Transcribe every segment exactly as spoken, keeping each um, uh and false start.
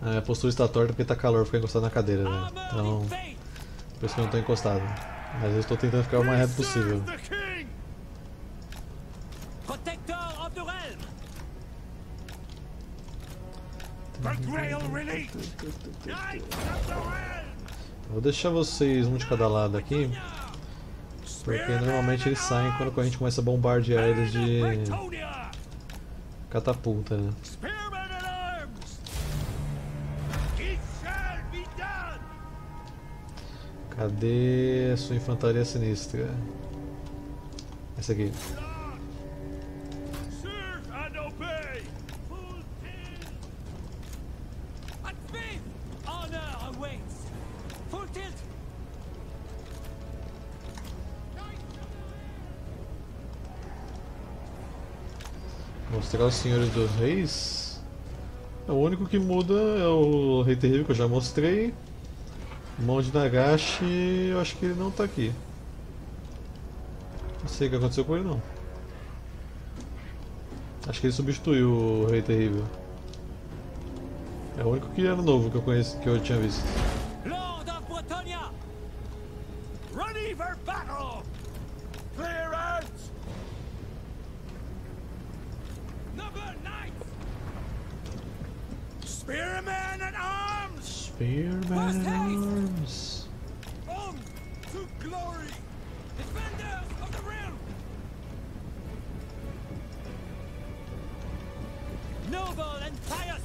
A postura está torta porque tá calor, ficar encostado na cadeira, velho. Então, por isso que eu não tô encostado. Mas eu estou tentando ficar o mais reto possível. Vou deixar vocês um de cada lado aqui, porque normalmente eles saem quando a gente começa a bombardear eles de catapulta, né? Cadê a sua infantaria sinistra? Essa aqui. Mostrar os senhores dos reis. O único que muda é o Rei Terrível, que eu já mostrei. Mão de Nagashi, eu acho que ele não tá aqui. Não sei o que aconteceu com ele não. Acho que ele substituiu o Rei Terrível. É o único que era novo que eu conheço, que eu tinha visto. Lord of Bretonia! Ready for battle! Clear out! Number knights! Spearmen at arms! Spearman arms! On to glory! Defenders of the realm! Noble and pious!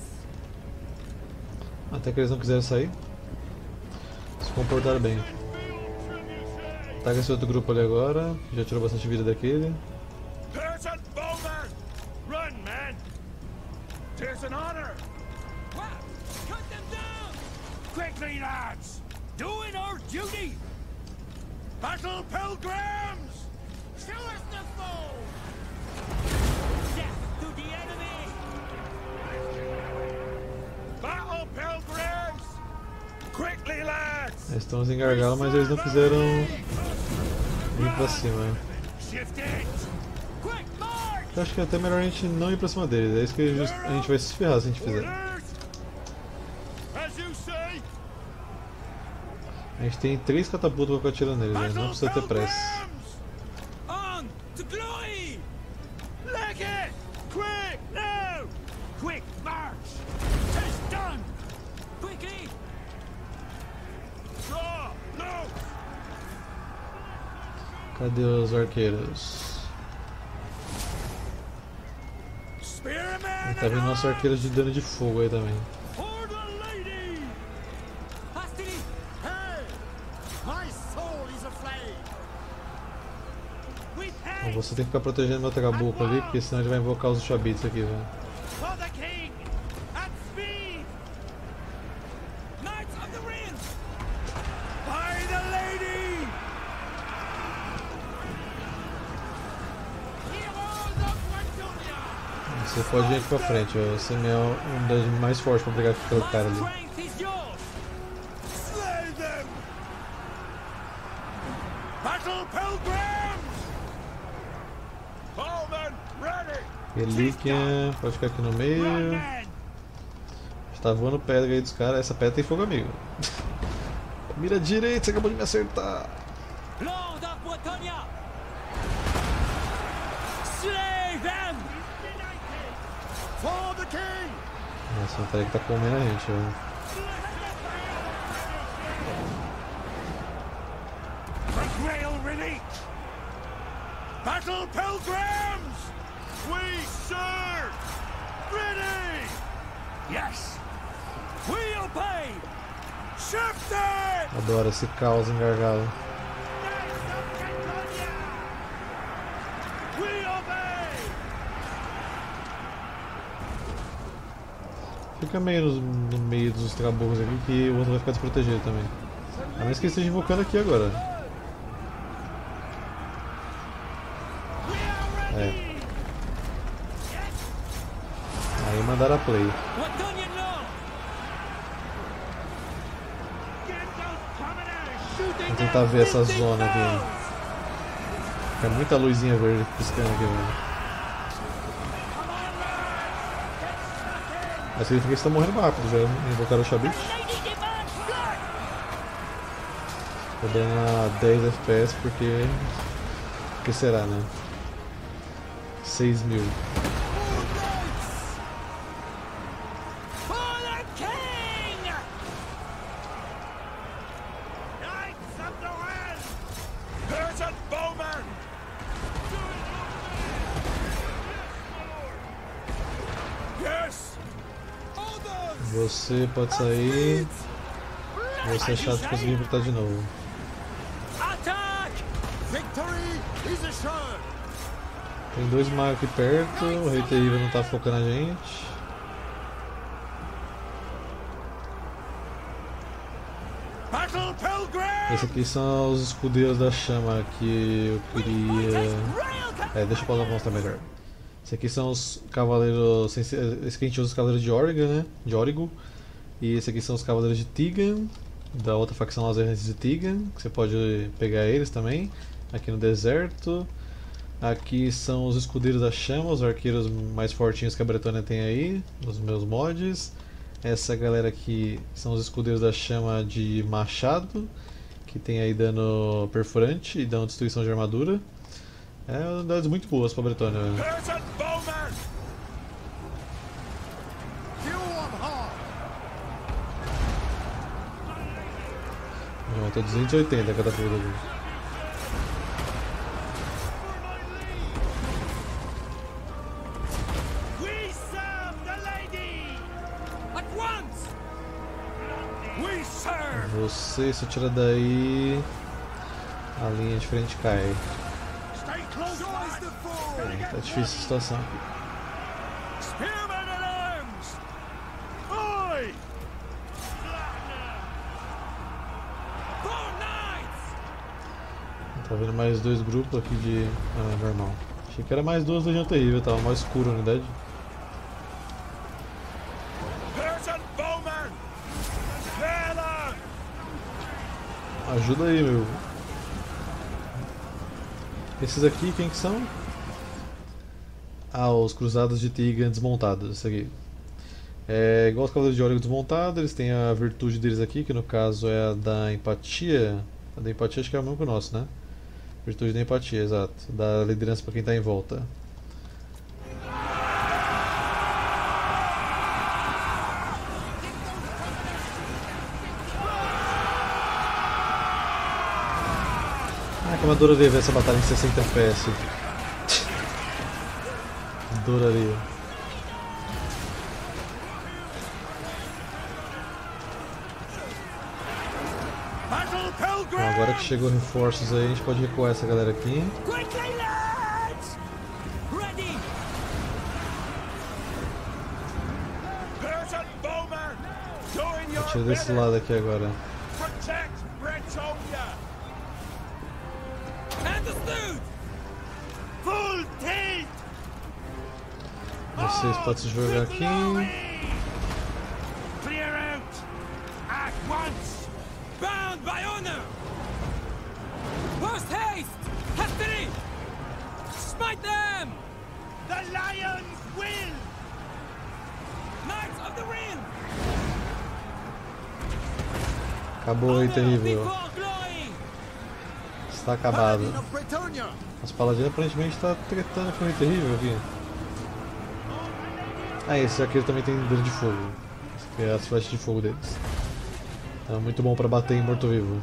Até que eles não quiseram sair. Se comportaram bem. Ataca esse outro grupo ali agora. Já tirou bastante vida daquele. Person Boulder! Run, man! Tis an honor! What? Cut them down! Quickly, lads! Doing our duty! Battle pilgrims! Show us the foe! Death to the enemy! Battle pilgrims! Quickly, lads! Eles estão em gargalo, mas eles não quiseram ir pra cima. Shift it! Quick march! Eu acho que é até melhor a gente não ir pra cima deles. É isso que a gente a gente vai se ferrar se a gente fizer. As you say! A gente tem três catapultas pra ficar atirando neles, né? Não precisa ter pressa. On to glory! Leg it! Quick now! Quick march! Tis done! Quickly! Draw! No! Cadê os arqueiros? Spearman! Tá vindo nossos arqueiros de dano de fogo aí também. For the lady! Hastily! Hey! My soul is aflame! We Bom, pay você tem que ficar protegendo meu trabuco ali, porque senão ele vai invocar os Shabits aqui, velho. for the king! At speed! Knights of the Ring! By the lady! Heroes of Bretonia! Você pode ir aqui pra frente, ó. Você é um dos mais fortes pra brigar com aquele cara ali. My strength is yours! Slay them! Battle pilgrims! Bowman ready! Relíquia, pode ficar aqui no meio. Run, men! Está voando pedra aí dos caras. Essa pedra tem fogo amigo. Mira direito, você acabou de me acertar. Lord of Bretonia! Slay them! For the king! Nossa, o Tarek que tá comendo a gente, ó. The Grail ready! Battle pilgrims! We serve! Ready! Yes! We obey! Shifted! Adoro esse caos em gargalo. Knights of Bretonia! We obey! Fica meio no, no meio dos trabucos aqui que o outro vai ficar desprotegido também. A menos que ele esteja invocando aqui agora. We are É. ready! Yes! Aí mandaram a play. Bretonian law! Get those commoners shooting Vou tentar ver essa zona aqui. Fica muita luzinha verde piscando aqui, velho. Mas significa que eles estão morrendo rápido, já invocaram o Shabit. Tô dando a dez F P S porque... O que será, né? seis mil. Você pode sair. Você é chato de conseguir voltar de novo. Tem dois magos aqui perto, o Rei Terrível não tá focando a gente. Esse aqui são os escudeiros da chama que eu queria... É, deixa eu poder mostrar melhor. Esse aqui são os cavaleiros... Esse aqui a gente usa os cavaleiros de Origa, né? De Origo. E esse aqui são os cavaleiros de Tigan, da outra facção, os errantes de Tigan, que você pode pegar eles também, aqui no deserto. Aqui são os escudeiros da chama, os arqueiros mais fortinhos que a Bretônia tem aí, nos meus mods. Essa galera aqui são os escudeiros da chama de machado, que tem aí dano perfurante e dano destruição de armadura. É unidades muito boas pra Bretônia. Não, tô duzentos e oitenta cada puta ali. Você, se eu tirar daí, a linha de frente cai. É, tá difícil a situação aqui. Tá vendo mais dois grupos aqui de... Ah, normal. Achei que era mais duas Legião Terrível, tava mais escuro a unidade. Ajuda aí, meu. Esses aqui, quem que são? Ah, os Cruzados de Tigan desmontados, isso aqui. É igual os Cavaleiros de Origo desmontados, eles têm a virtude deles aqui, que no caso é a da empatia. A da empatia acho que é o mesmo que o nosso, né? Virtude da empatia, exato. Da liderança para quem está em volta. Ah, como eu adoraria ver essa batalha em sessenta F P S. Adoraria. Bom, agora que chegou reforços aí, a gente pode recuar essa galera aqui. Atira desse lado aqui agora. Vocês podem se jogar aqui. Bound by honor! Post haste! Hastily! Smite them! The lions will! Knights of the Ring! Acabou o Rei Terrível. Está acabado. As paladinas aparentemente estão tretando com o Rei Terrível aqui. Ah, esse arqueiro também tem dano de fogo. Esse aqui é as flechas de fogo deles. É muito bom para bater em morto-vivo.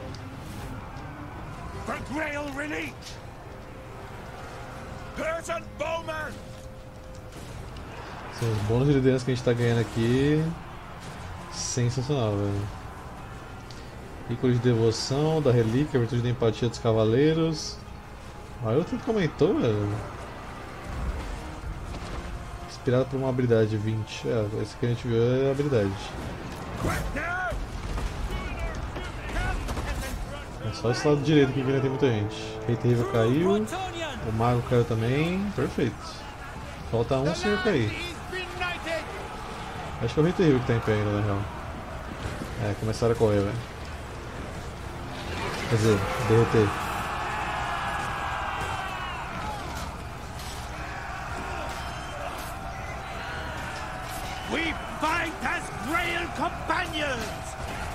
São os bônus de liderança que a gente está ganhando aqui. Sensacional, velho. Ícone de devoção, da relíquia, virtude da empatia dos cavaleiros. Olha o tanto que aumentou, velho. Inspirado por uma habilidade vinte. É, esse que a gente viu é a habilidade. É só esse lado direito aqui que ainda tem muita gente. Rei Terrível caiu. O Mago caiu também. Perfeito. Falta um senhor cair. Acho que é o Rei Terrível que tá em pé ainda, na real. É, começaram a correr, velho. Quer dizer, derreter. We've frail companions!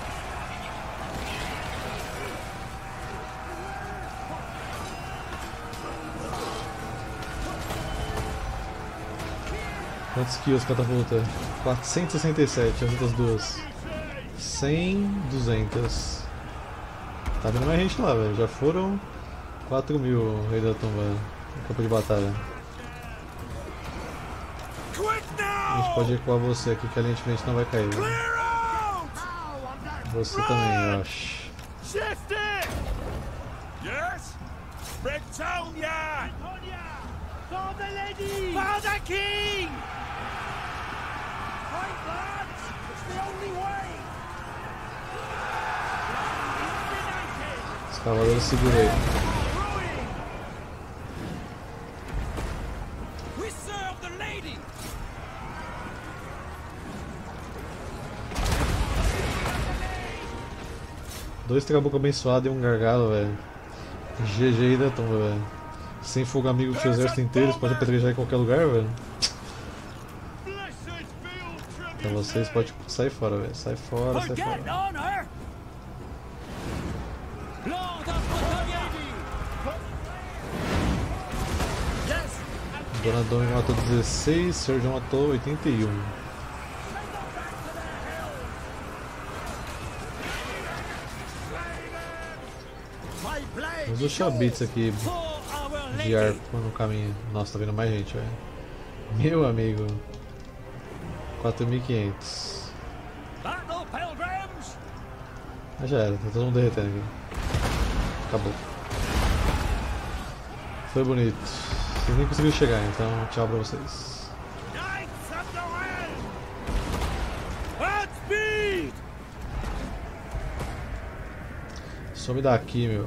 Quantos kills catapulta? quatrocentos e sessenta e sete, as outras duas. cem, duzentos. Tá vendo mais gente lá, velho. Já foram quatro mil Rei da Tumba no campo de batalha. A gente pode recuar você aqui que a linha de frente não vai cair. Né? Você também, eu acho. Shift it! Yes? Bretonia! For the lady! For the king! Right, lads! It's the only way! Os cavaleiros seguram aí. We serve the lady! Dois trabucos abençoados e um gargalo, velho. G G da tumba, velho. Sem fogo amigo com o exército inteiro, você pode apedrejar em qualquer lugar, velho. Então vocês podem sair fora, velho. Sai fora, sai fora. Dona Domi matou dezesseis, Sergio matou oitenta e um. Vamos deixar bits aqui de arco no caminho. Nossa, tá vindo mais gente, velho. Meu amigo. quatro mil e quinhentos. Ah, já era, tá todo mundo derretendo aqui. Acabou. Foi bonito. Vocês nem conseguiram chegar, então tchau pra vocês. Some daqui, meu.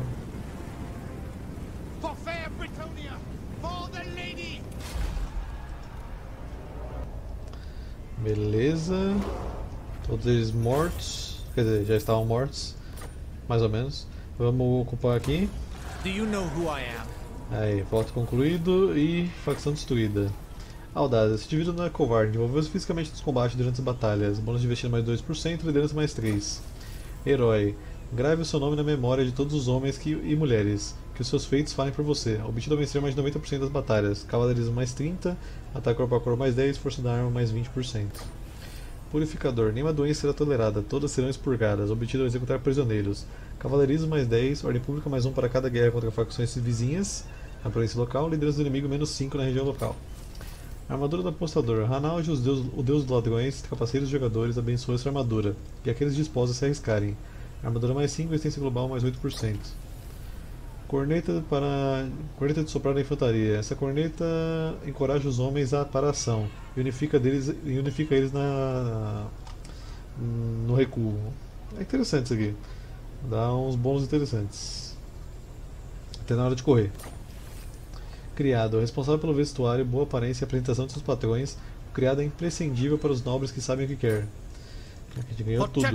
Beleza. Todos eles mortos. Quer dizer, já estavam mortos. Mais ou menos. Vamos ocupar aqui. Do you know who I am? Aí, voto concluído e facção destruída. Audácia. Esse indivíduo não é covarde. Envolveu-se fisicamente nos combates durante as batalhas. Bônus de investir mais dois por cento, liderança mais três. Herói. Grave o seu nome na memória de todos os homens que, e mulheres. Que os seus feitos falem por você. Obtido a vencer mais de noventa por cento das batalhas. Cavaleirismo mais trinta. Ataque corpo a corpo mais dez. Força da arma mais vinte por cento. Purificador. Nenhuma doença será tolerada. Todas serão expurgadas. Obtido ao executar prisioneiros. Cavaleirismo mais dez. Ordem pública mais um para cada guerra contra facções vizinhas. Na província local. Liderança do inimigo menos cinco na região local. Armadura do apostador. Ranaldi, os deus, o deus dos ladrões, capaceiros dos jogadores, abençoa essa armadura. E aqueles dispostos a se arriscarem. Armadura mais cinco, resistência global mais oito por cento. Corneta para corneta de soprar da infantaria. Essa corneta encoraja os homens a, para a ação e unifica, deles, e unifica eles na, no recuo. É interessante isso aqui. Dá uns bônus interessantes. Até na hora de correr. Criado. Responsável pelo vestuário, boa aparência e apresentação de seus patrões. O criado é imprescindível para os nobres que sabem o que quer. Aqui a gente ganhou tudo.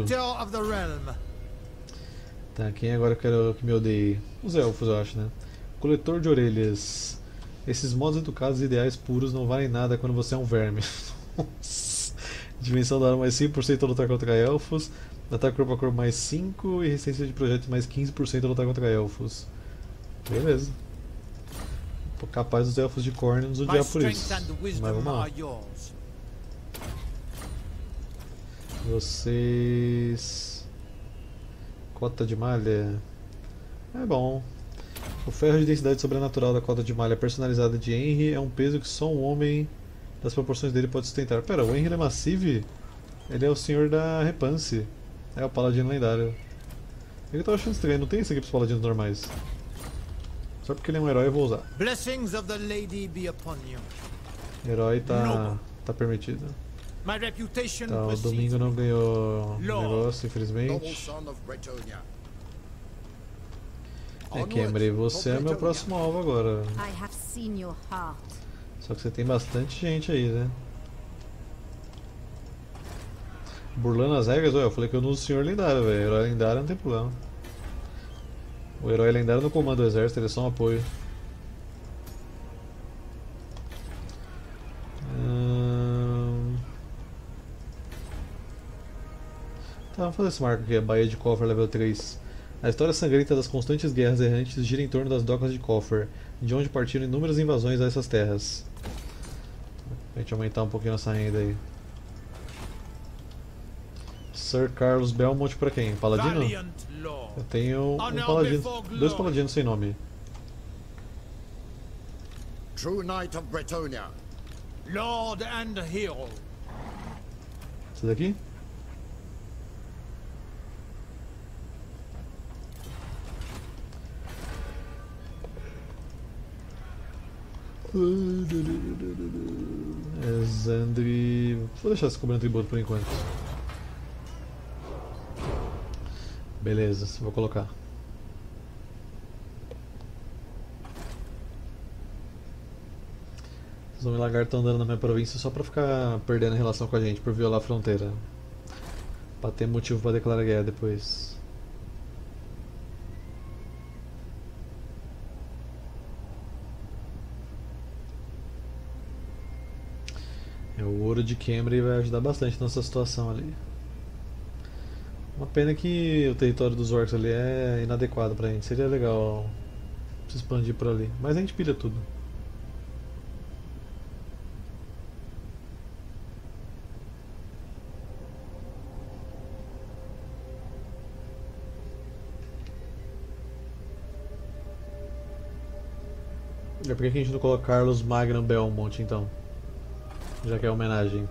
Tá, quem agora eu quero que me odeie? Os elfos, eu acho, né? Coletor de orelhas. Esses modos educados e ideais puros não valem nada quando você é um verme. Dimensão da arma mais cinco por cento ao lutar contra elfos. Ataque corpo a corpo mais cinco e resistência de projetos mais quinze por cento ao lutar contra elfos. Beleza. Tô capaz dos elfos de Khorne nos odiar por isso. Mas vamos lá. Vocês... Cota de malha. É bom. O ferro de densidade sobrenatural da cota de malha personalizada de Henry é um peso que só um homem das proporções dele pode sustentar. Pera, o Henry é massive? Ele é o senhor da Repance. É o paladino lendário. É que eu tava achando estranho, não tem esse aqui pros paladinos normais. Só porque ele é um herói eu vou usar. Blessings of the lady be upon you. Herói tá, tá permitido. My reputation Tá, o precedes domingo não ganhou negócio, Noble infelizmente. son of Bretonia. É, Camry, você é meu próximo alvo agora. I have seen your heart. Só que você tem bastante gente aí, né? Burlando as regras, olha, eu falei que eu não uso o senhor lendário, velho. Herói lendário não tem problema. O herói lendário não comanda o exército, ele é só um apoio. Hum... Tá, vamos fazer esse marco aqui, a Baía de Coffer level três. A história sangrenta das constantes guerras errantes gira em torno das docas de Coffer, de onde partiram inúmeras invasões a essas terras. A gente aumentar um pouquinho nossa renda aí. Sir Carlos Belmont pra quem? Paladino? Valiant Lord. Eu tenho um Honor paladino, before glory. dois paladinos sem nome. True Knight of Bretonia. Lord and hero. Esse daqui? Exandre. Vou deixar esse cobrando tributo por enquanto. Beleza, vou colocar. Os homens lagartos estão andando na minha província só pra ficar perdendo relação com a gente, por violar a fronteira. Pra ter motivo pra declarar guerra depois. É, o ouro de Cambrai vai ajudar bastante nessa situação ali. Uma pena que o território dos orcs ali é inadequado pra gente. Seria legal se expandir por ali. Mas a gente pilha tudo. E por que que a gente não coloca Carlos Magno Belmont então? Já que é homenagem.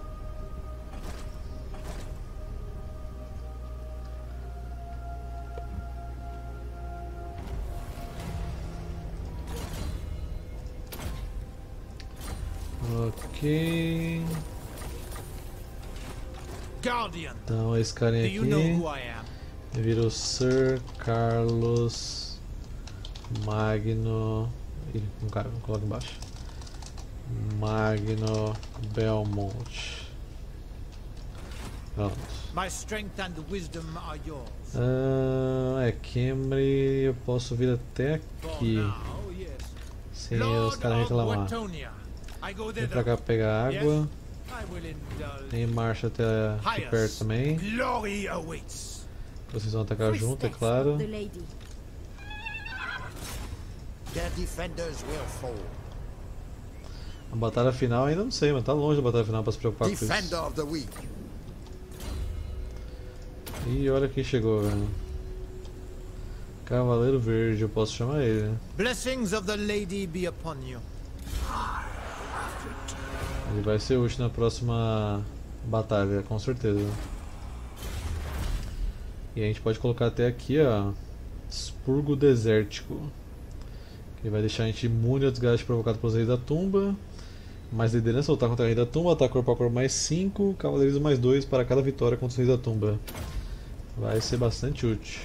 Ok. Guardian. Então esse carinha Do you know aqui who I am? vira o Sir Carlos Magno. Ih, não cara, não coloca embaixo. Magno Belmont. Pronto. My strength and wisdom are yours. Ah, é, Cambrai eu posso vir até For aqui now, yes. sem os Lord caras of reclamar. Wettonia. I go Vem thither. pra cá pegar água. I will indulge. Em marcha até aqui Highest perto também. glory awaits. Vocês vão atacar Three junto, é steps claro. of the lady. Their defenders will fall. A batalha final ainda não sei, mas tá longe da batalha final pra se preocupar com Defender isso. of the weak. E olha quem chegou, velho. Cavaleiro Verde, eu posso chamar ele, né? Blessings of the lady be upon you. Ele vai ser útil na próxima batalha, com certeza. E a gente pode colocar até aqui, ó, Expurgo Desértico. Que vai deixar a gente imune ao desgaste provocado pelos reis da tumba. Mais liderança, lutar contra o rei da tumba, ataque corpo a corpo mais cinco, cavaleiros mais dois para cada vitória contra os reis da tumba. Vai ser bastante útil.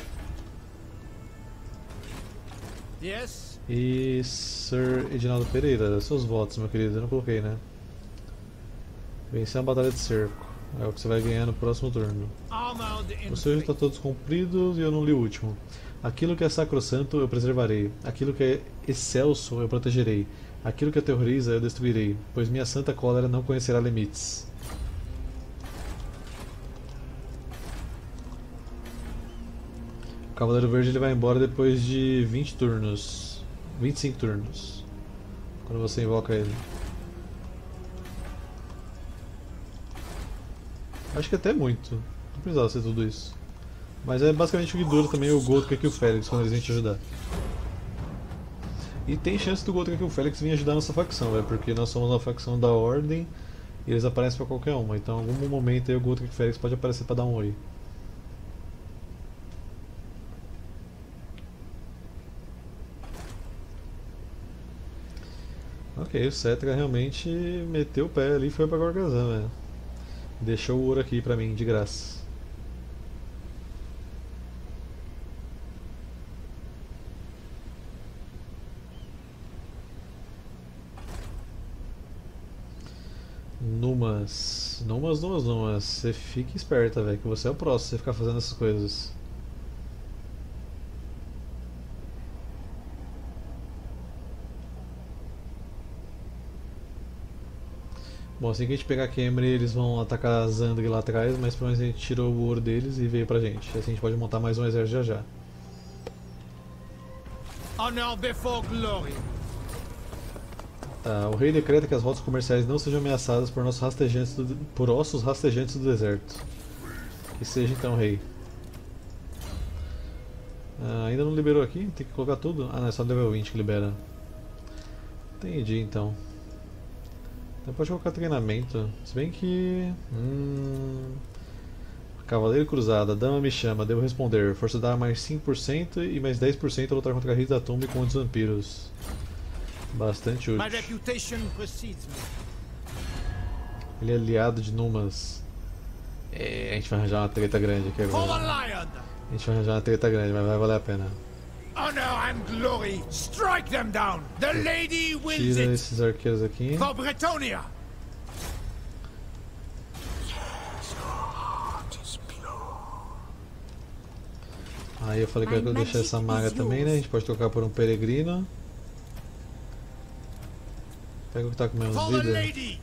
Yes. E Sir Edinaldo Pereira, seus votos, meu querido, eu não coloquei, né? Vencer uma batalha de cerco. É o que você vai ganhar no próximo turno. Armored in Os seus já estão faith. todos cumpridos e eu não li o último. Aquilo que é sacrossanto eu preservarei. Aquilo que é excelso eu protegerei. Aquilo que aterroriza eu destruirei. Pois minha santa cólera não conhecerá limites. O Cavaleiro Verde ele vai embora depois de vinte turnos. vinte e cinco turnos. Quando você invoca ele. Acho que até muito. Não precisava ser tudo isso. Mas é basicamente o que dura também o Goldrick e o Félix quando eles vêm te ajudar. E tem chance do Goldrick e o Félix vir ajudar nossa facção, velho, porque nós somos uma facção da Ordem e eles aparecem pra qualquer uma. Então em algum momento aí o Goldrick e o Félix pode aparecer pra dar um oi. Ok, o Cetra realmente meteu o pé ali e foi pra Gorgazan, velho. Deixou o ouro aqui pra mim, de graça. Numas. Numas, Numas, Numas. Você fica esperta, velho, que você é o próximo, você ficar fazendo essas coisas. Bom, assim que a gente pegar Khemri, eles vão atacar Zandri lá atrás, mas pelo menos a gente tirou o ouro deles e veio pra gente. Assim a gente pode montar mais um exército já já. Honor before glory. Tá, o rei decreta que as rotas comerciais não sejam ameaçadas por, nossos rastejantes do, por ossos rastejantes do deserto. Que seja então, rei. Ah, ainda não liberou aqui? Tem que colocar tudo? Ah, não, é só level vinte que libera. Entendi então. Então pode colocar treinamento. Se bem que. Hum... Cavaleiro Cruzada, Dama me chama, devo responder. Força da mais cinco por cento e mais dez por cento a lutar contra a Rei da Tumba e contra os vampiros. Bastante útil. My reputation precedes me. Ele é aliado de Numas. É, a gente vai arranjar uma treta grande aqui For the agora. lion! A gente vai arranjar uma treta grande, mas vai valer a pena. Honor and glory! Strike them down! The lady wills Tira it! esses arqueiros aqui. For Bretonia! Aí eu falei que eu ia deixar essa maga também, né? A gente pode trocar por um peregrino. Pega o que tá com menos For the vida. lady!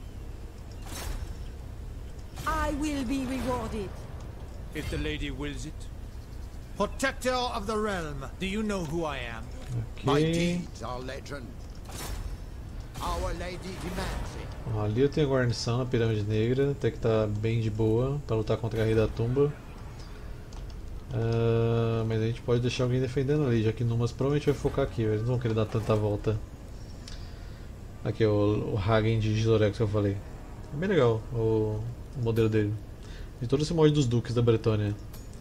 I will be rewarded. If the lady wills it. Protector of the realm, do you know who I am? My Ok. deeds are legend. Our lady demands it. Ó, ali eu tenho a guarnição na Pirâmide Negra, até que tá bem de boa pra lutar contra a Rei da Tumba. Ah, mas a gente pode deixar alguém defendendo ali, já que Numas provavelmente vai focar aqui, eles não vão querer dar tanta volta. Aqui o, o Hagen de Gizorex que eu falei. É bem legal o, o modelo dele. E todo esse mod dos duques da Bretônia.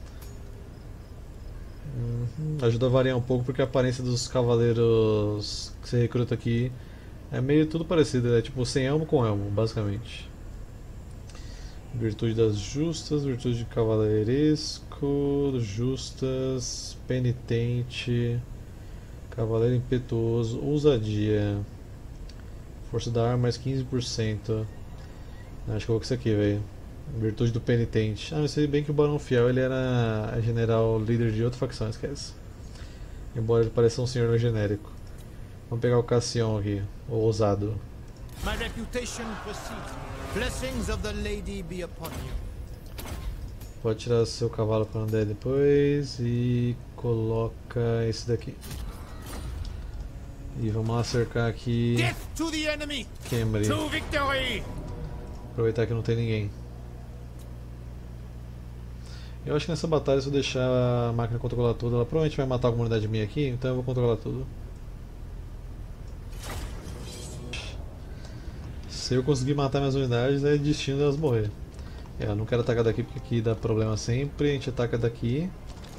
Uhum, ajuda a variar um pouco porque a aparência dos cavaleiros que você recruta aqui é meio tudo parecido, é tipo sem elmo com elmo, basicamente. Virtude das justas, virtude de cavaleiresco, justas, penitente, cavaleiro impetuoso, ousadia, força da arma mais quinze por cento. Acho que eu vou com isso aqui, velho. Virtude do penitente. Ah, eu sei bem que o Barão Fiel ele era general líder de outra facção, esquece. Embora ele pareça um senhor no genérico. Vamos pegar o Cassião aqui, o ousado. My reputation precedes me. Blessings of the lady be upon you. Pode tirar seu cavalo para andar depois e coloca esse daqui. E vamos lá cercar aqui Death to the enemy! Khemri. To victory! Aproveitar que não tem ninguém. Eu acho que nessa batalha, se eu deixar a máquina controlar tudo, ela provavelmente vai matar alguma unidade minha aqui, então eu vou controlar tudo. Se eu conseguir matar minhas unidades, é destino delas morrer. É, eu não quero atacar daqui porque aqui dá problema sempre, a gente ataca daqui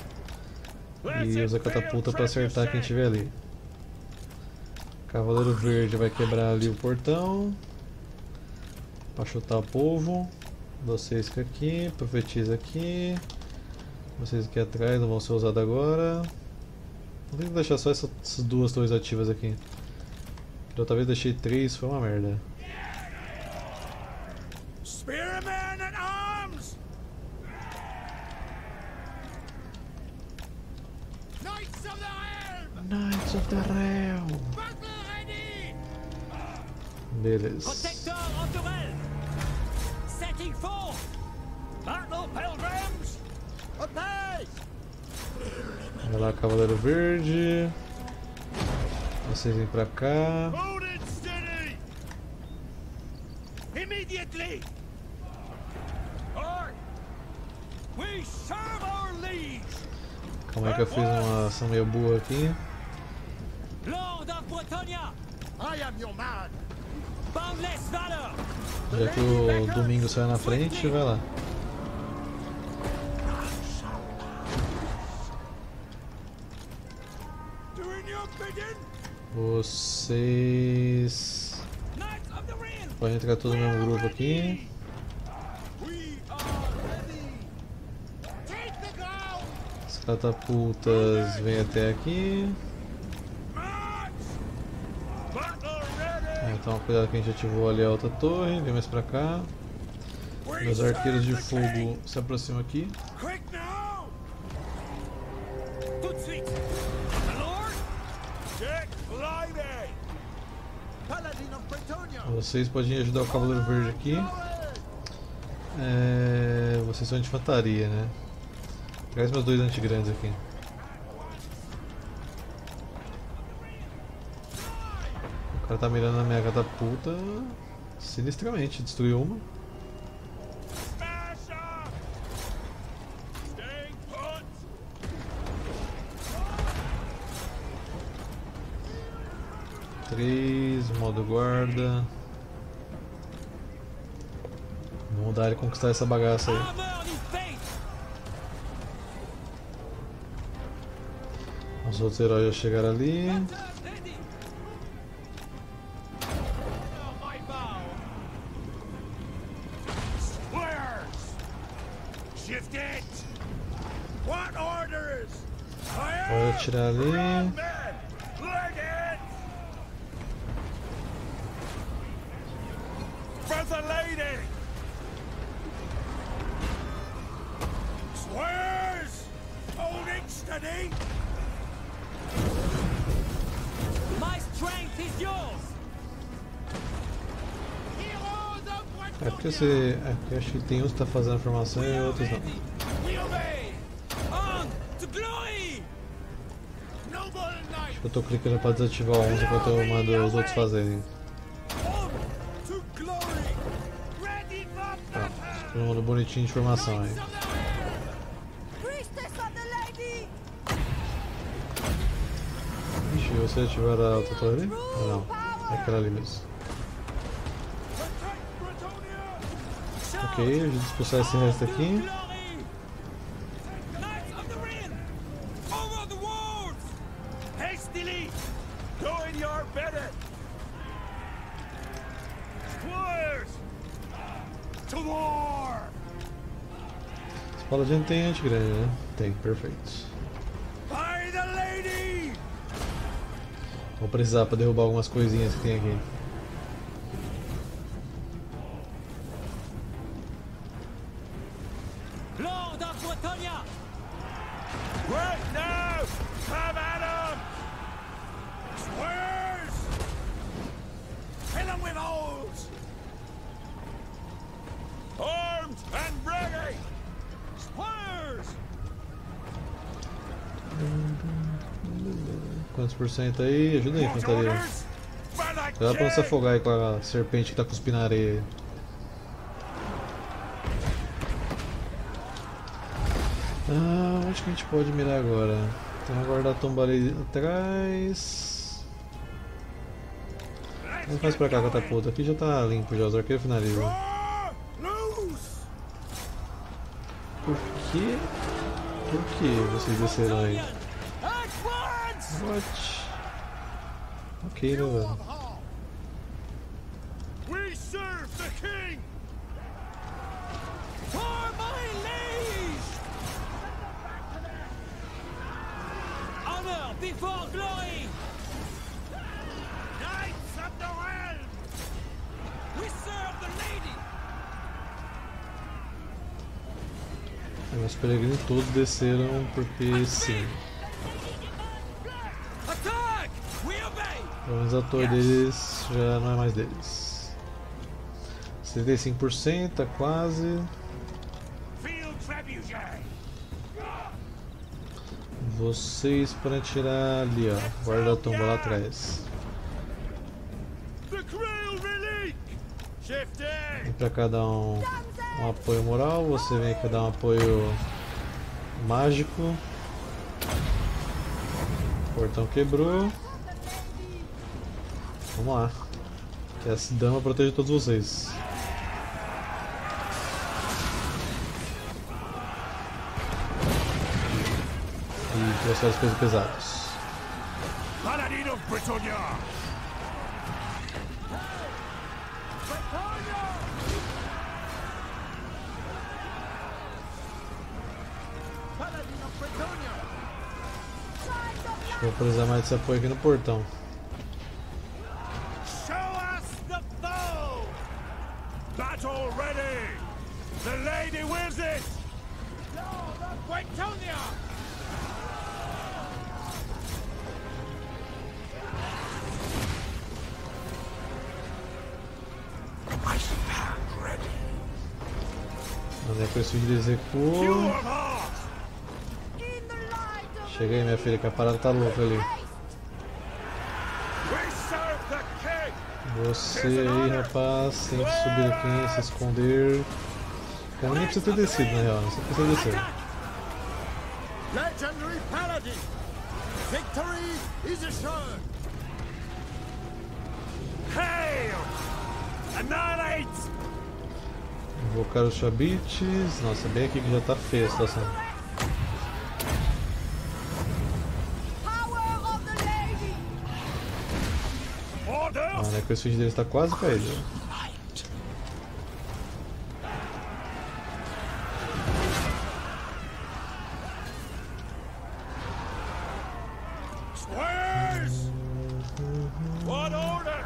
e usa a catapulta para acertar quem estiver ali. Cavaleiro Verde vai quebrar ali o portão para chutar o povo. Vocês que aqui, profetiza aqui. Vocês aqui atrás não vão ser usados agora. Vou ter que deixar só essa, essas duas torres ativas aqui. Da outra vez deixei três, foi uma merda. Spearmen at arms! Knights of the Helm! Knights of the Realm. Battle ready! Beleza. Protector of the realm. Setting forth. Battle pilgrims. Obey! Vai lá, Cavaleiro Verde. Vocês vêm pra cá. Hold it steady! Immediately! Aye. We serve our liege. Calma aí que eu fiz uma ação meio boa aqui. Lord of Bretonia. I am your man! Boundless valor. Já que o Domingo saiu na frente, vai lá. Doing your bidding! Vocês Knights of the realm. podem entrar todo no mesmo grupo aqui. We are ready! Take the ground! As catapultas vêm até aqui. March! Battle ready! É, então cuidado que a gente ativou ali a outra torre. Vem mais pra cá. Meus arqueiros de fogo se aproximam aqui. Quick now! Tout de suite. My lord. Get climbing! Paladin of Bretonia. Vocês podem ajudar o Cavaleiro Verde aqui. É... Vocês são de infantaria, né? Traz meus dois antigrandes aqui. O cara tá mirando na minha catapulta sinistramente. Destruiu uma. Três, modo guarda. Vamos dar ele conquistar essa bagaça aí. Os outros heróis já chegaram ali. Pode atirar ali. The lady! Swears! Holding steady! My strength is yours! É porque você. É porque acho que tem uns que tá fazendo a formação e outros não. We obey! On to glory! Noble knight! Acho que eu tô clicando pra desativar o onze enquanto eu mando os outros fazerem. On to glory! Ready for Tá, todo mundo bonitinho de formação aí. Priestess of the lady! Ixi, você ativar a outra torre? Não, é aquela ali mesmo. protect Bretonia! Ok, a gente expulsar esse resto aqui. Knights of the Ring! Over the walls! Hastily! Doing your bidding! Squires! To war! Esse paladino tem antigrande, né? Tem, perfeito. By the lady! Vou precisar pra derrubar algumas coisinhas que tem aqui. Lord of Bretonia! Right now! Come at him! Squares! Kill him with holes! Armed and ready! Squares! Quantos por cento aí? Ajuda aí, What infantaria. orders? For the Dá pra não se king! afogar aí com a serpente que tá cuspindo na areia. Ah, onde que a gente pode mirar agora? Tem uma guarda-tumba ali atrás. Vamos mais pra cá, catapulta. Aqui já tá limpo já, os arqueiros finalizam. Draw! Loose! Por que? Por que vocês desceram aí? At once! What? Ok, né, velho? We serve the king! For my liege! Honor before glory! Knights of the realm! We serve the lady! Os peregrinos todos desceram porque sim. Attack! We obey! Pelo menos a torre deles já não é mais deles. setenta e cinco por cento, tá quase. Field trebuchet! Vocês podem tirar ali, ó. Guarda-tumba lá atrás. The Grail Relic! Shifting! Vem pra cá dar um, um apoio moral. Você vem aqui dar um apoio mágico. O portão quebrou. Vamos lá. Que essa dama protege todos vocês. E trouxe as coisas pesadas. Paladin of Bretonia! Paladin of Bretonia. Vou precisar mais desse apoio aqui no portão. Show us the foe! Battle ready! The lady wills it! Bretonia! Necrosphere deles recua. Pure of heart. In the light of Chega aí, minha filha, que a parada tá louca ali. We serve the king. Você aí, rapaz, tem que subir aqui, se esconder. Cara, nem precisa ter descido, na real, você precisa descer. Legendary Paladin! Victory is assured! Hail! Annihilate! Invocar os Shabites. Nossa, bem aqui que já tá feia a situação. power of the lady. Order! Ah, né, que o Necrosphere deles tá quase caído. Squares! What orders?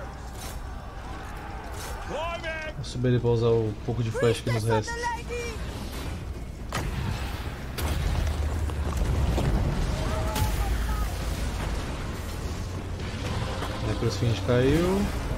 Climbing! Vou subir ele pra usar o pouco de flash que nos Priestess of resta. the lady. Necrosphere caiu.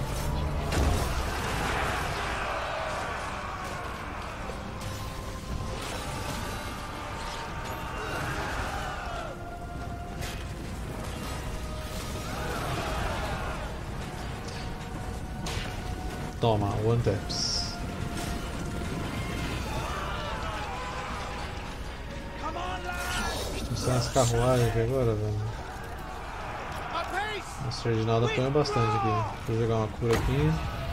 Toma, one taps. Come on, lads! Estamos sem as carruagens aqui agora, velho. Nossa, o Reginaldo apanha bastante aqui. Vou jogar uma cura aqui.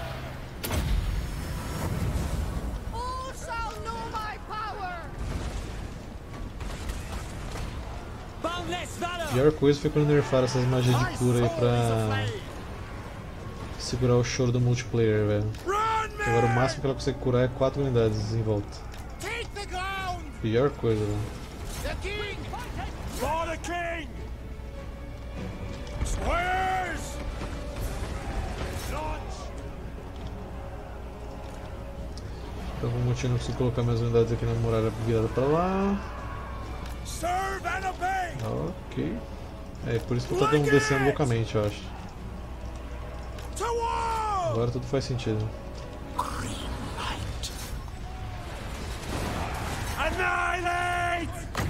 All shall know my power. Boundless A valor! pior coisa foi quando nerfaram essas magias de cura aí pra segurar o choro do multiplayer, velho. Run, Agora o men! máximo que ela consegue curar é quatro unidades em volta. Take the ground! Pior coisa, velho. The king! For the king! Squares! Launch! Por algum motivo eu não consigo colocar minhas unidades aqui na muralha virada pra lá. Serve and obey! Ok. É por isso que eu tô tão descendo loucamente, eu acho. To war! Agora tudo faz sentido. Annihilate!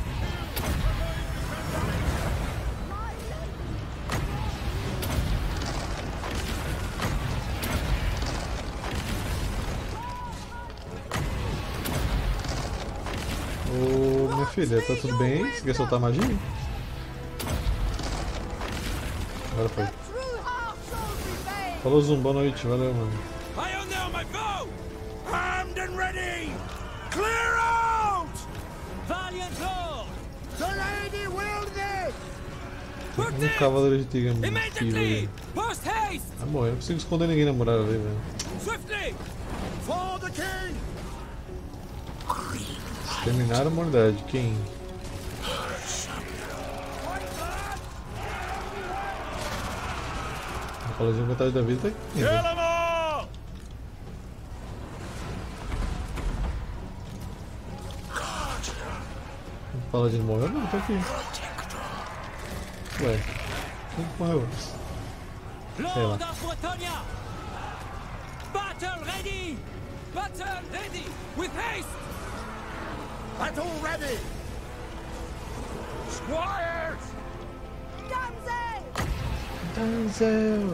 Ô, minha filha, tá tudo bem? Você quer soltar magia? Agora foi. True heart shall prevail. Falou, Zoom, boa noite, valeu, mano. I own now my bow! Armed and ready! Clear out! Valiant Lord! The lady will this! Put Um it! cavaleiro de tiga esquivo Immediately! ali. Post haste! Ah, bom, eu não consigo esconder ninguém na muralha ali, velho. Swiftly! For the king! Terminaram a humanidade, quem? O paladino metade da vida tá aqui. Kill ainda. them all! O paladino morreu? Não, tá aqui. Ué, quem que morreu antes? Sei lá. Lord of Bretonia! Battle ready! Battle ready! With haste! Battle ready! Squires! Damsel. Denzel!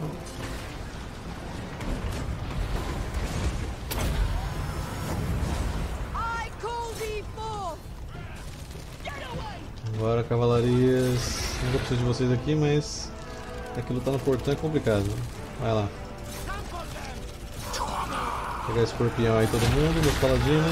I call thee forth. Get away. Agora, cavalarias. Nunca preciso de vocês aqui, mas aquilo tá no portão é complicado. Vai lá. Pegar esse escorpião aí, todo mundo, meus paladinos.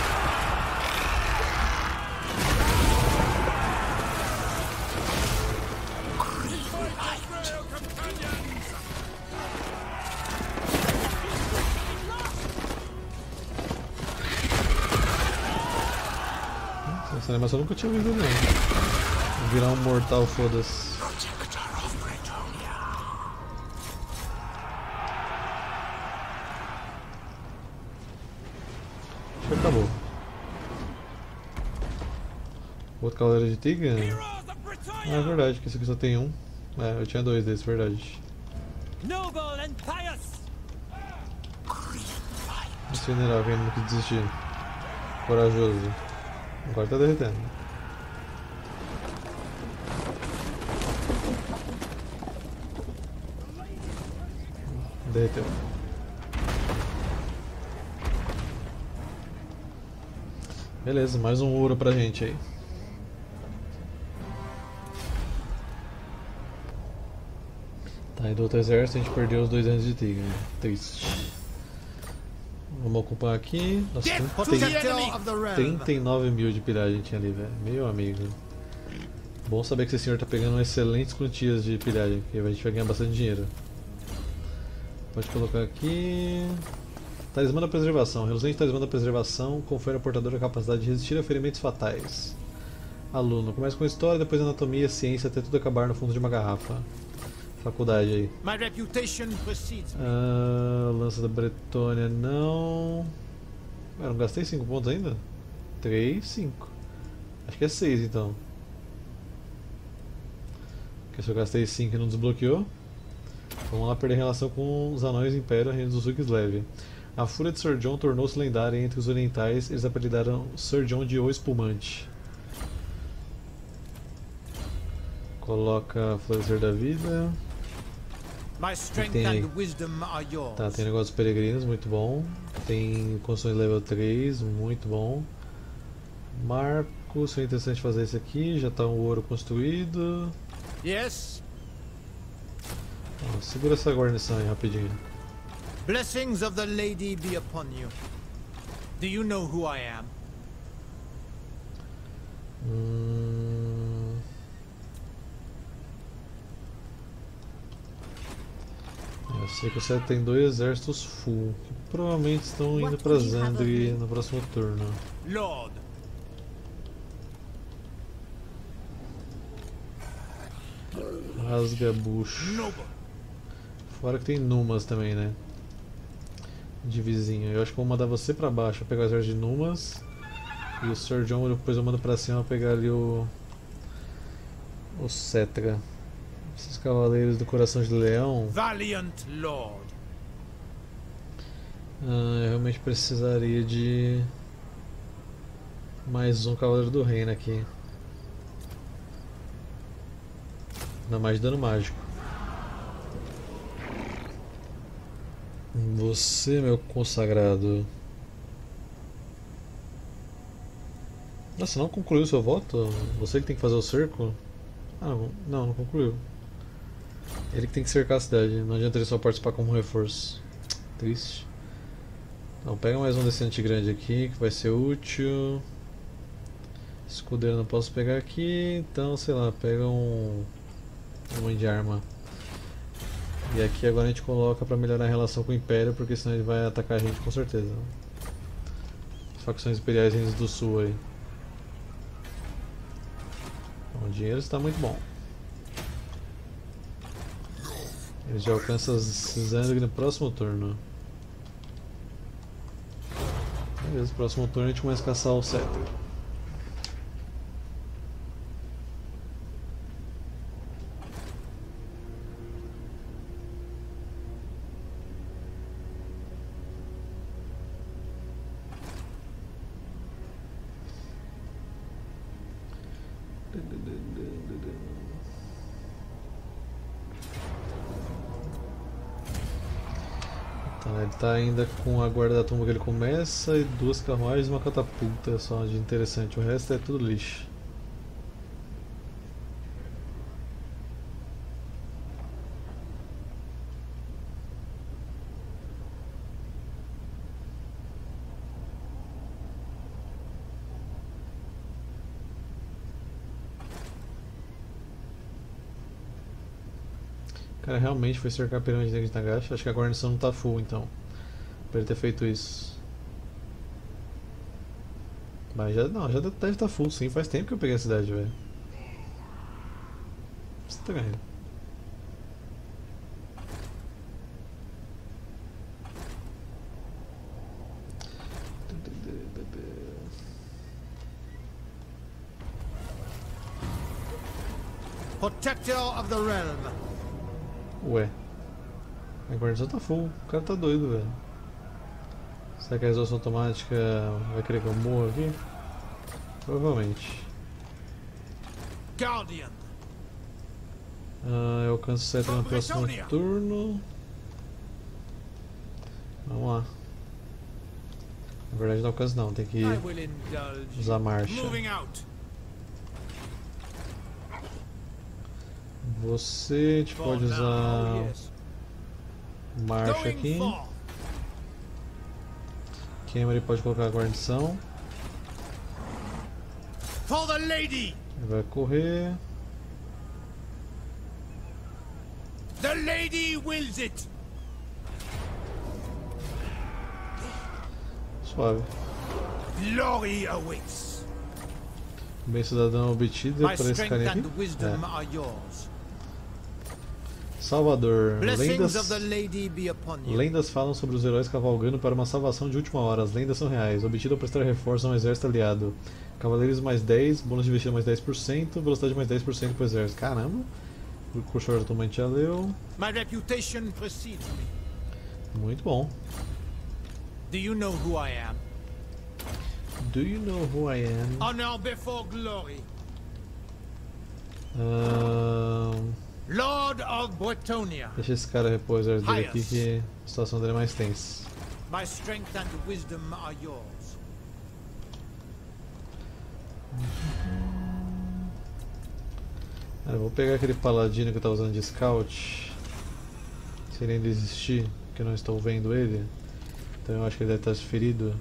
Essa animação eu nunca tinha visto, não. Vou virar um mortal, foda-se. Acho que acabou. Outro cavaleiro de Tiga? Heroes of Ah, é Bretonia! verdade, que esse aqui só tem um. É, eu tinha dois desses, verdade. Noble and pious! Esse general que ainda não quis desistir. Corajoso. Agora tá derretendo. Derreteu. Beleza, mais um ouro pra gente aí. Tá, e do outro exército a gente perdeu os dois anos de tigre. Triste. Vamos ocupar aqui. Nossa, tem trinta e nove mil de pilhagem a gente tinha ali, velho. Meu amigo. Bom saber que esse senhor tá pegando excelentes quantias de pilhagem, porque a gente vai ganhar bastante dinheiro. Pode colocar aqui. Talismã da preservação. Reluzente talismã da preservação confere ao portador a capacidade de resistir a ferimentos fatais. Aluno. Começa com história, depois anatomia, ciência, até tudo acabar no fundo de uma garrafa. Faculdade aí. My reputation precedes me. Ah, lança da Bretônia não. Eu não gastei cinco pontos ainda? três, cinco. Acho que é seis então. Porque se eu gastei cinco e não desbloqueou. Vamos lá perder relação com os anões do Império, a reina dos Uksleve. A fúria de Sir John tornou-se lendária entre os orientais, eles apelidaram Sir John de O Espumante. Coloca Florescer da Vida. My strength Tem, and wisdom are yours. tá, tem negócio dos peregrinos, muito bom. Tem construções level três, muito bom. Marco, seria interessante fazer isso aqui, já está um ouro construído. Yes. Ó, segura essa guarnição aí rapidinho. Blessings of the lady be upon you. Do you know who I am? Hum... Eu sei que você tem dois exércitos full, que provavelmente estão indo para Zandri no próximo turno. Lord. Rasgabucho. Noble. Fora que tem Numas também, né? De vizinho. Eu acho que vou mandar você pra baixo pra pegar o exército de Numas. E o Sir John depois eu mando pra cima pra pegar ali o. O Cetra. Esses cavaleiros do coração de leão. Valiant Lord. Ah, eu realmente precisaria de. Mais um cavaleiro do reino aqui. Dá mais dano mágico. Você, meu consagrado. Nossa, não concluiu seu voto? Você que tem que fazer o cerco? Ah, não, não, não concluiu. Ele que tem que cercar a cidade, não adianta ele só participar como reforço. Triste. Então, pega mais um descente grande aqui que vai ser útil. Escudeiro não posso pegar aqui, então sei lá, pega um. Um de arma. E aqui agora a gente coloca pra melhorar a relação com o Império, porque senão ele vai atacar a gente com certeza. As facções imperiais vindas do sul aí. Bom, o dinheiro está muito bom. Ele já alcança Zandri no próximo turno. Beleza, no próximo turno a gente começa a caçar o Cetra. Tá, ele tá ainda com a guarda da tumba que ele começa e duas carruagens e uma catapulta só de interessante, o resto é tudo lixo. Cara, realmente foi cercar a pirâmide de Nagashi. Acho que a guarnição não tá full então. Pra ele ter feito isso. Mas já não, já deve estar full sim. Faz tempo que eu peguei a cidade, velho. Estranho. Protector of the realm. Ué. A guarnição tá full. O cara tá doido, velho. Será que a resolução automática vai querer que eu morra aqui? Provavelmente. Guardian. Ah, eu alcanço sete no próximo turno. Vamos lá. Na verdade não alcanço não, tem que I will indulge. usar marcha. Moving out. Você, a gente For pode now, usar yes. marcha Going aqui. forth. Cameron pode colocar a guarnição. For the lady. Ele vai correr. The lady wills it. Suave. Glory awaits. Bem cidadão obtida My por esse strength carinha aqui. and wisdom É. are yours. Salvador. Blessings Lendas, of the lady be upon you. lendas falam sobre os heróis cavalgando para uma salvação de última hora. As lendas são reais. Obtido ao prestar reforço a um exército aliado. Cavaleiros mais dez, bônus de vestido mais dez por cento, velocidade mais dez por cento pro exército. Caramba! O curso atualmente já leu. My reputation precedes me. Muito bom. Do you know who I am? Do you know who I am? Honor before glory. Ahn, Lord of Bretonia. deixa esse cara repor o exército dele aqui que a situação dele é mais tensa. My strength and wisdom are yours. Ah, eu vou pegar aquele paladino que eu tava usando de scout. Se ele ainda existir, que eu não estou vendo ele. Então eu acho que ele deve estar ferido.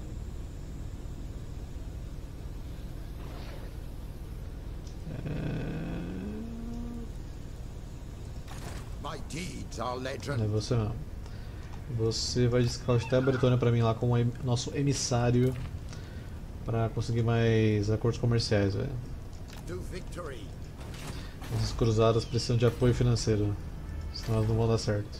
My deeds are É legend. você mesmo. Você vai de scout até a Bretônia pra mim lá como em- nosso emissário pra conseguir mais acordos comerciais, velho. To victory. Essas cruzadas precisam de apoio financeiro, senão elas não vão dar certo.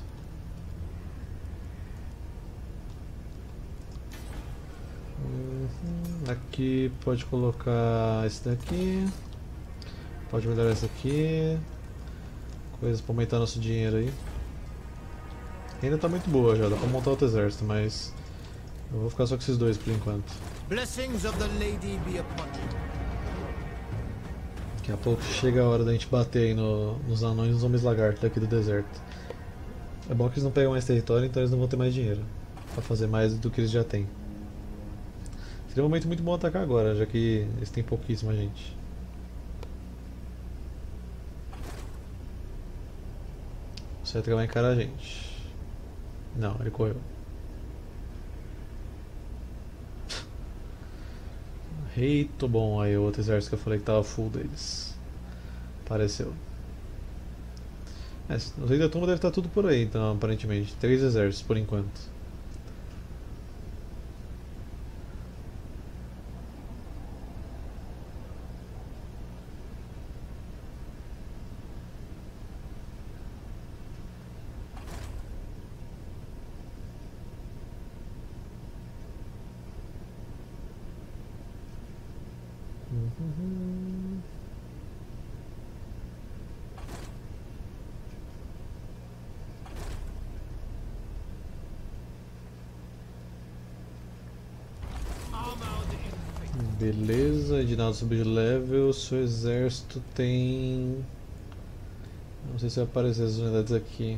Uhum, aqui pode colocar esse daqui, pode melhorar esse aqui, coisas para aumentar nosso dinheiro aí. Ainda tá muito boa já, dá pra montar outro exército, mas eu vou ficar só com esses dois por enquanto. Blessings of the lady be upon you. Daqui a pouco chega a hora da gente bater aí no, nos anões e nos homens lagartos daqui do deserto. É bom que eles não pegam mais território, então eles não vão ter mais dinheiro pra fazer mais do que eles já têm. Seria um momento muito bom atacar agora, já que eles têm pouquíssima gente. O Cetra vai encarar a gente. Não, ele correu. Eita, bom, aí o outro exército que eu falei que tava full deles. Apareceu. É, o rei da tumba deve estar tudo por aí, então, aparentemente. Três exércitos por enquanto. Uhum. Beleza, de nada subir de level, seu exército tem... Não sei se vai aparecer as unidades aqui.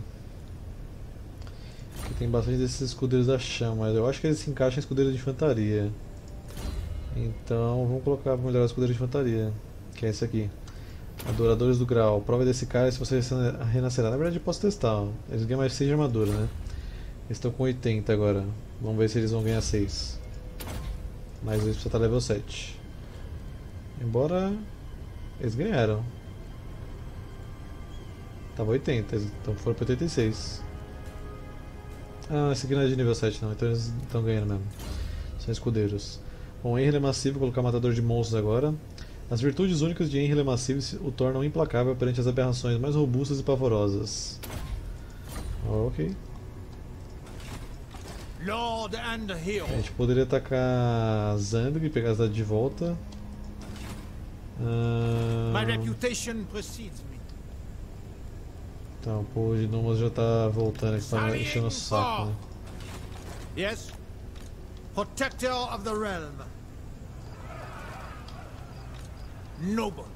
Aqui tem bastante desses escudeiros da chama, mas eu acho que eles se encaixam em escudeiros de infantaria. Então vamos colocar para melhorar o escudeiro de infantaria, que é esse aqui. Adoradores do Grau. Prova desse cara se você renascerá. Na verdade eu posso testar, ó. Eles ganham mais seis de armadura, né? Eles estão com oitenta agora. Vamos ver se eles vão ganhar seis. Mas eles precisam estar level sete. Embora eles ganharam. Tava oitenta, então foram para oitenta e seis. Ah, esse aqui não é de nível sete não, então eles estão ganhando mesmo. São escudeiros. Bom, Enril é massivo, vou colocar matador de monstros agora. As virtudes únicas de Enril é massivo o tornam implacável perante as aberrações mais robustas e pavorosas. Ok. Lord and hero. A gente poderia atacar Zandri e pegar a cidade de volta. My Ah, reputation precedes me. então, o povo de Nomos já tá voltando aqui pra encher o saco, né? Yes. Protector of the realm. Noble.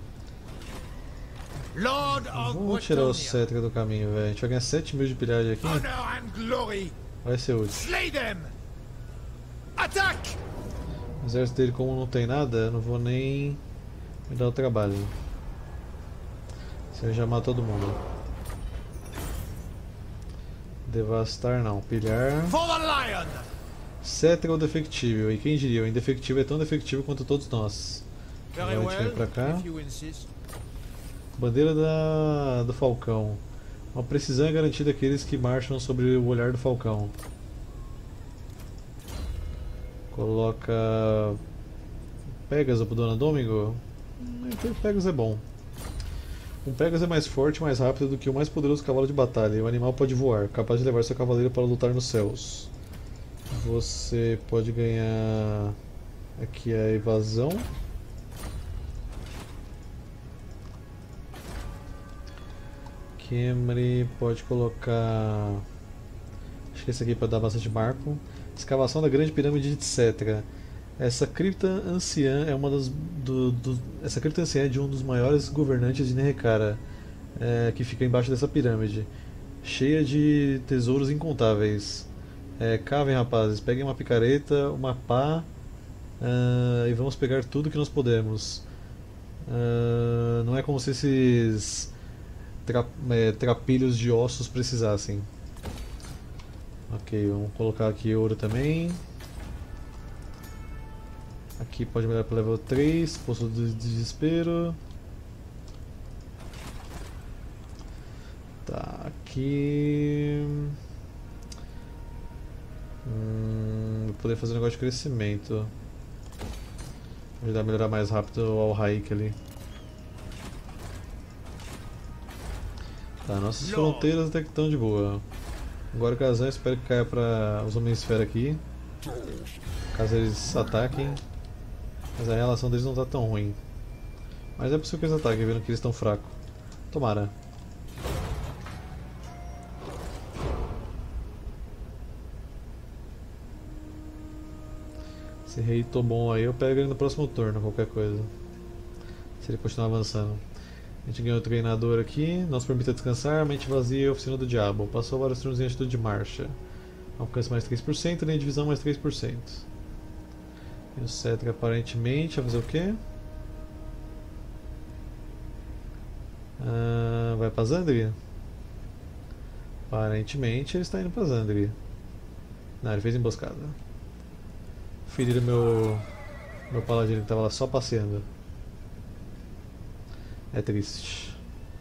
Lord of Vamos tirar o Bretonnia. cetro do caminho, velho. A gente vai ganhar sete mil de pilhagem aqui. Honor and glory. Vai ser útil. Slay them. Attack. O exército dele, como não tem nada, eu não vou nem me dar o trabalho. Se eu já mato todo mundo. Devastar não, pilhar. For the lion. Cetro ou defectível. E quem diria, o indefectível é tão defectível quanto todos nós. Very Agora a gente vem well, pra cá. if you insist. Bandeira da, do Falcão. Uma precisão é garantida àqueles que marcham sobre o olhar do Falcão. Coloca Pegasus pro Dona Domingo. Hum, Pegasus é bom. Um Pegasus é mais forte e mais rápido do que o mais poderoso cavalo de batalha. O animal pode voar, capaz de levar seu cavaleiro para lutar nos céus. Você pode ganhar aqui a evasão. Camry pode colocar. Acho que esse aqui pode dar bastante marco. Escavação da Grande Pirâmide de Cetra. Essa cripta anciã é uma das. Do, do, essa cripta anciã é de um dos maiores governantes de Nerekara, é, que fica embaixo dessa pirâmide, cheia de tesouros incontáveis. É, cavem, rapazes, peguem uma picareta, uma pá, uh, e vamos pegar tudo que nós podemos. Uh, não é como se esses Tra é, trapilhos de ossos precisassem. Ok, vamos colocar aqui ouro também. Aqui pode melhorar para level três, poço do desespero. Tá, aqui. Hum, vou poder fazer um negócio de crescimento. Vou ajudar a melhorar mais rápido ao Raik ali. Tá, nossas fronteiras até que estão de boa. Agora o Kazan, espero que caia para os Homem-Esfera aqui, caso eles ataquem. Mas a relação deles não tá tão ruim. Mas é possível que eles ataquem, vendo que eles estão fracos. Tomara. Esse rei bom aí, eu pego ele no próximo turno, qualquer coisa. Se ele continuar avançando. A gente ganhou o treinador aqui, não se permita descansar, mente vazia e oficina do diabo. Passou vários turnos em atitude de marcha. Alcance mais três por cento, linha de visão mais três por cento. E o Cetra aparentemente vai fazer o quê? Ah, vai pra Zandria? Aparentemente ele está indo pra Zandria. Não, ele fez emboscada. Feriram meu, meu paladino que estava lá só passeando. É triste.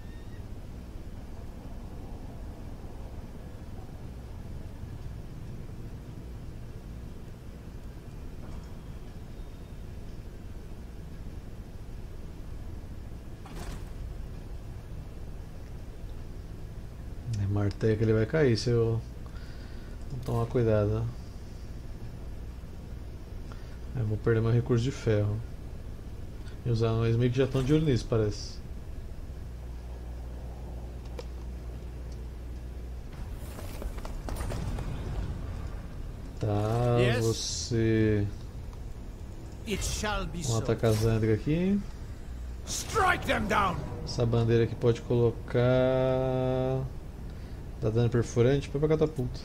É marteia que ele vai cair se eu não tomar cuidado. Eu vou perder meu recurso de ferro. E os anões meio que já estão de olho nisso, parece. Tá, Yes. você. It shall be Vamos so. atacar a Zandria aqui. Strike them down. Essa bandeira aqui pode colocar. Dá dano perfurante para catapulta.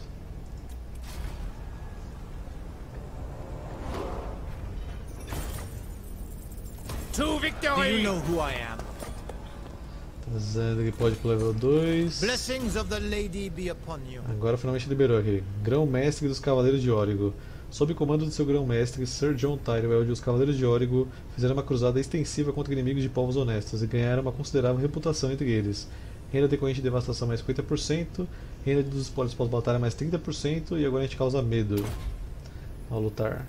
To Do victory. you know who I am? A Zandria pode ir pro level dois. Blessings of the lady be upon you. Agora finalmente liberou aqui. Grão-mestre dos Cavaleiros de Órigo. Sob o comando do seu grão-mestre, Sir John Tyrell, os Cavaleiros de Órigo fizeram uma cruzada extensiva contra inimigos de povos honestos e ganharam uma considerável reputação entre eles. Renda decorrente de devastação mais cinquenta por cento, renda dos espólios pós-batalha mais trinta por cento e agora a gente causa medo ao lutar.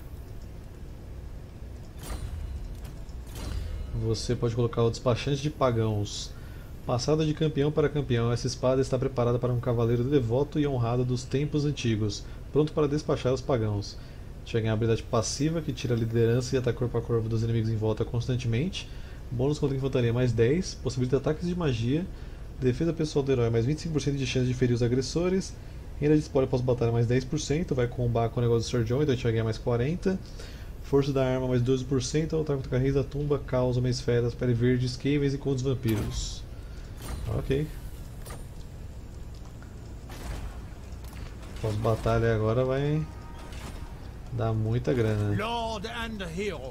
Você pode colocar o despachante de pagãos. Passada de campeão para campeão, essa espada está preparada para um cavaleiro devoto e honrado dos tempos antigos, pronto para despachar os pagãos. Chega em habilidade passiva, que tira a liderança e ataque corpo a corpo dos inimigos em volta constantemente. Bônus contra infantaria mais dez, possibilita ataques de magia. Defesa pessoal do herói mais vinte e cinco por cento de chance de ferir os agressores. Renda de spoiler pós-batalha mais dez por cento, vai combar com o negócio do Sir John, então a gente vai ganhar mais quarenta por cento. Força da arma mais doze por cento, ao lutar contra carris da tumba, causa uma esfera, pele verde, esquíveis e contra os vampiros. Ok. Pós-batalha agora vai dar muita grana. Lord and hero.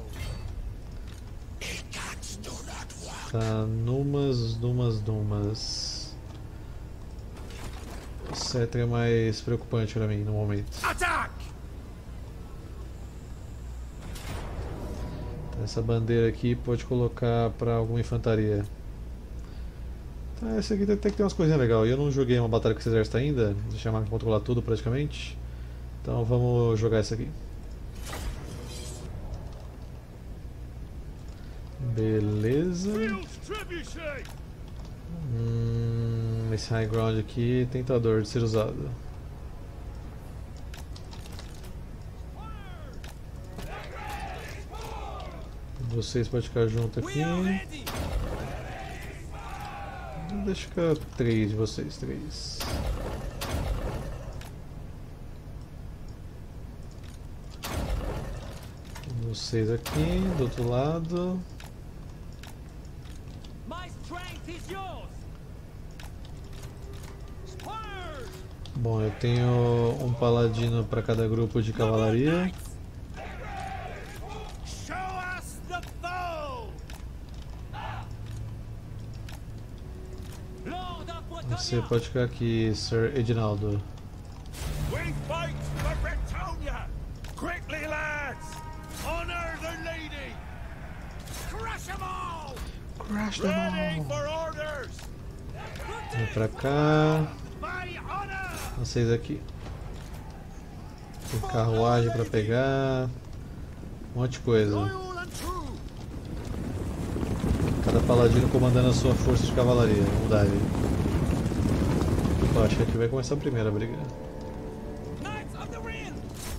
Tá, numas, numas, numas. O cetro é mais preocupante pra mim no momento. Attack! Essa bandeira aqui pode colocar pra alguma infantaria. Tá, essa aqui até que tem umas coisinhas legais. Eu não joguei uma batalha com esse exército ainda, deixei a máquina controlar tudo praticamente. Então vamos jogar essa aqui. Beleza. Hum, esse high ground aqui, tentador de ser usado. Vocês podem ficar junto aqui. Deixa ficar três de vocês, três. Vocês aqui, do outro lado. Bom, eu tenho um paladino para cada grupo de cavalaria. Você pode ficar aqui, Sir Edinaldo. We fight for Bretonia! Quickly, lads! Honor the lady! Crush them all! Crush them Ready all! for orders! Vem pra cá. My honor! Vocês aqui. Tem carruagem pra pegar. Um monte de coisa. Loyal and true. Cada paladino comandando a sua força de cavalaria. Vamos dar aí. Eu acho que aqui vai começar a primeira briga. Knights of the Ring!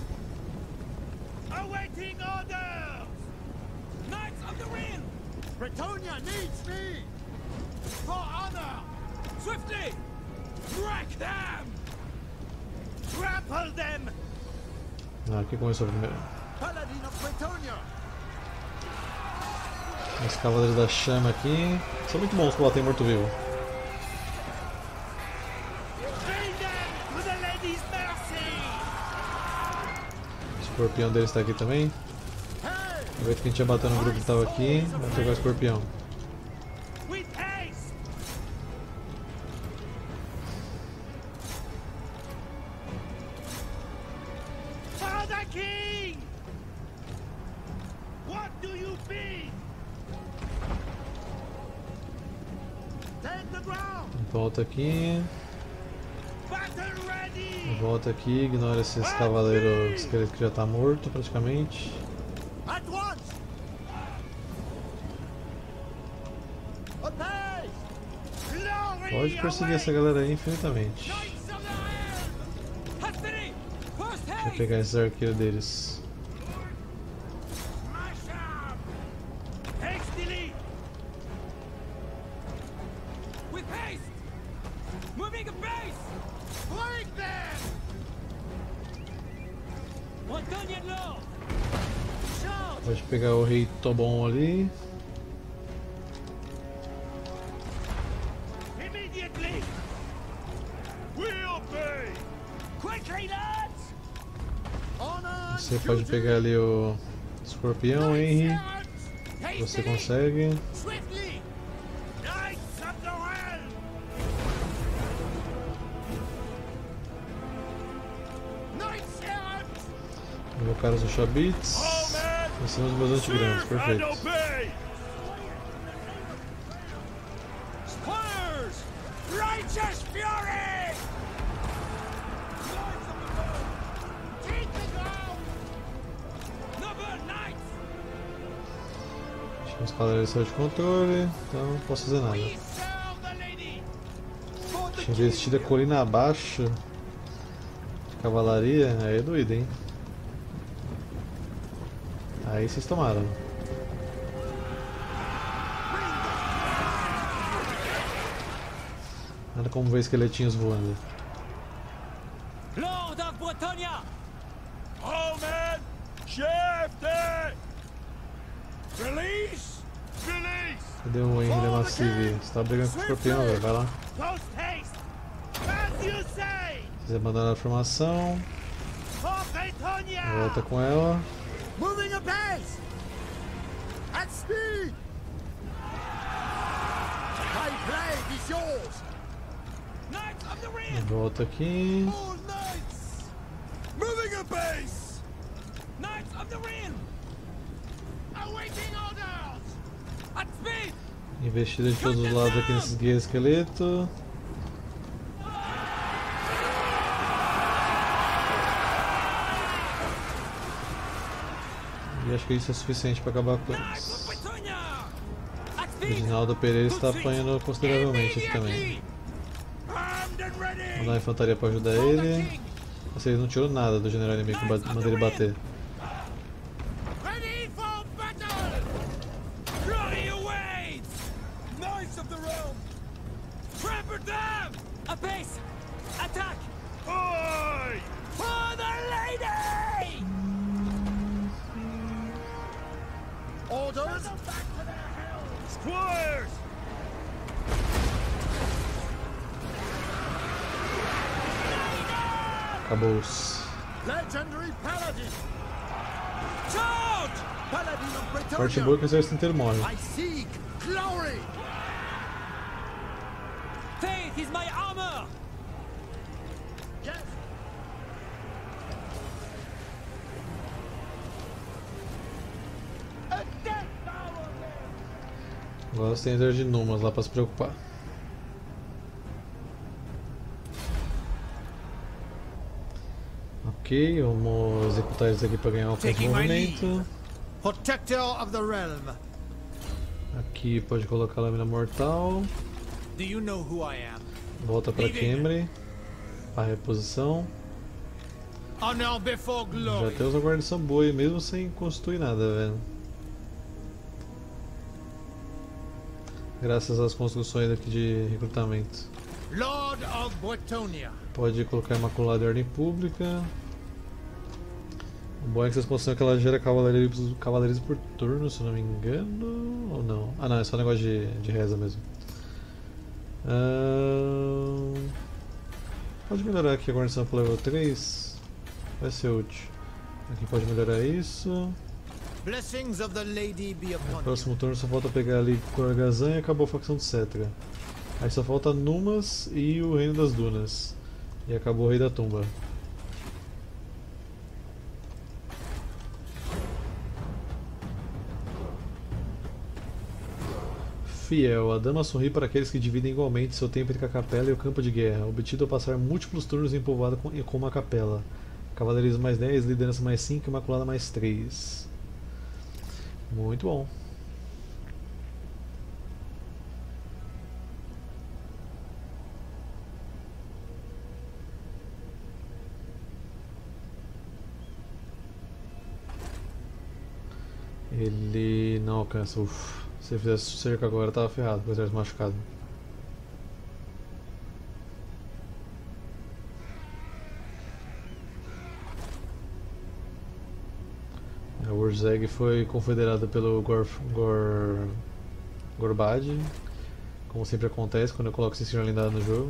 Awaiting orders! Knights of the Ring! Bretonia needs me. For honor. Swiftly! Wreck them! Trample them! Ah, aqui começou a primeira. Paladin of Bretonia. Os cavaleiros da chama aqui. São muito bons pra bater em morto-vivo. O escorpião deles está aqui também. Aproveita que a gente ia bater no grupo que estava aqui. Vai pegar o escorpião. With haste! Father King! What do you mean? Take the ground. Volta aqui. Battle ready! Volta aqui. Ignora esses cavaleiros esqueleto que já está morto praticamente. At once. A pace. Glory Pode perseguir essa awaits! galera aí infinitamente. Knights of the Realm! Hastily! First Vou haste! pegar esses arqueiros deles. Smash up! Hastily! With haste! Moving a base! Break them! Bretonian Lord! Charge! Pode pegar o rei Tobon ali. Immediately! We obey! Quickly, lads! Honor and Você pode duty. pegar ali o escorpião, Henry. Servants! Você Hastily! consegue. Swiftly! Knights of the Realm! Knights errant! Invocar os Ushabits. All men! Em cima dos meus antigrandes, Serve and perfeito. obey! Squires! Righteous fury! Take the ground! Noble Knights! Deixa os cavaleiros sair de controle, então não posso fazer nada. We serve the lady! For the Investida colina abaixo de cavalaria, aí é doido, hein? Aí vocês tomaram. Nada como ver esqueletinhos voando. Lord of Bretonia! All men, shifty! Release! Release! Cadê o Henry da Massive? Você tá brigando com o escorpião, velho. Vai lá. Post haste! As you say! Se quiser abandonar a formação, For Bretonia! volta com ela. Moving apace! At speed! My blade is yours! Knights of the Ring! Volta aqui. All knights! Moving apace! Knights of the Ring! Awaiting orders! At speed! Investida de todos os lados aqui nesses guias esqueleto. E acho que isso é suficiente para acabar com Knights of eles. Bretonia! At O speed! Reginaldo Pereira está apanhando consideravelmente aqui também. Armed and ready! Mandar a infantaria para ajudar ele. Nossa, ele não tirou nada do general inimigo que ba- manda ele bater. Ready for battle! Glory awaits! Knights of the realm! Trample them! Apace! Attack! Oi! For the lady! Orders! Squires! Acabou-se. Legendary Paladin! Charge! Paladin of Parte Bretonia! boa que o exército inteiro morre. I seek glory! Faith is my armor! Yes! Agora você tem exército de Numas lá para se preocupar. Ok, vamos executar eles aqui para ganhar alcance de Taking my movimento. Protector of the realm! Aqui pode colocar a lâmina mortal. Do you know who I am? Volta para Khemri. A reposição. Honor before Já glory! temos uma guarnição boa aí, mesmo sem construir nada, velho. Graças às construções aqui de recrutamento. Lord of Bretonia! Pode colocar Imaculada e Ordem Pública. O bom é que vocês construem que ela gera cavaleiros, cavaleiros por turno, se eu não me engano. Ou não? Ah não, é só um negócio de, de reza mesmo. Ahn, Pode melhorar aqui a guarnição para level três. Vai ser útil. Aqui pode melhorar isso. Blessings of the Lady be upon you! Próximo turno só falta pegar ali Korgazan e acabou a facção de Cetra. Aí só falta Numas e o Reino das Dunas. E acabou o Rei da Tumba. Fiel. A dama sorri para aqueles que dividem igualmente seu tempo entre a capela e o campo de guerra, obtido ao passar múltiplos turnos em povoado com, com uma capela. Cavaleirismo mais dez, liderança mais cinco, Imaculada mais três. Muito bom. Ele não alcança. Uf. Se ele fizesse cerco agora, tava ferrado com o exército machucado. A Urzeg foi confederada pelo Gor, Gor, Gorbad, como sempre acontece quando eu coloco esse senhor lendário no jogo.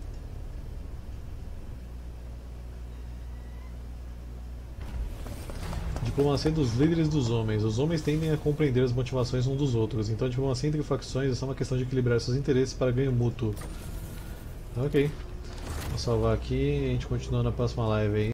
Diplomacia dos líderes dos homens. Os homens tendem a compreender as motivações uns dos outros, então a diplomacia entre facções é só uma questão de equilibrar seus interesses para ganho mútuo. Ok. Vou salvar aqui e a gente continua na próxima live aí.